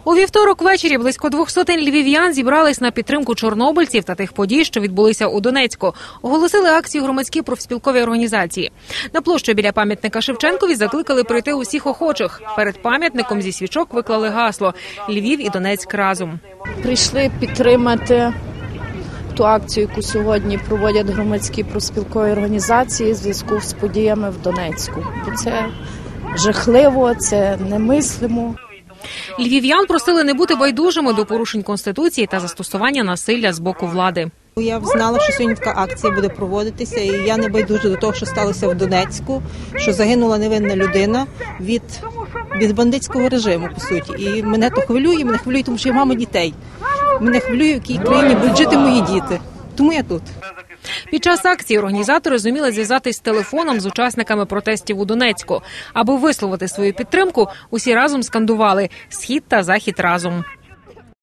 У вівторок ввечері близько 200 львів'ян зібрались на підтримку чорнобильців та тих подій, що відбулися у Донецьку. Оголосили акцію громадські профспілкові організації. На площу біля пам'ятника Шевченкові закликали прийти усіх охочих. Перед пам'ятником зі свічок виклали гасло «Львів і Донецьк разом». Прийшли підтримати ту акцію, яку сьогодні проводять громадські профспілкові організації в зв'язку з подіями в Донецьку. Бо це жахливо, це немислимо. Львів'ян просили не бути байдужими до порушень Конституції та застосування насилля з боку влади. Я знала, що сьогодні така акція буде проводитися, і я не байдужа до того, що сталося в Донецьку, що загинула невинна людина від бандитського режиму, по суті. І мене то хвилює, тому що я мама дітей. Мене хвилює, в якій країні будуть жити мої діти. Тому я тут. Під час акції організатори зуміли зв'язатись телефоном з учасниками протестів у Донецьку. Аби висловити свою підтримку, усі разом скандували «Схід та Захід разом».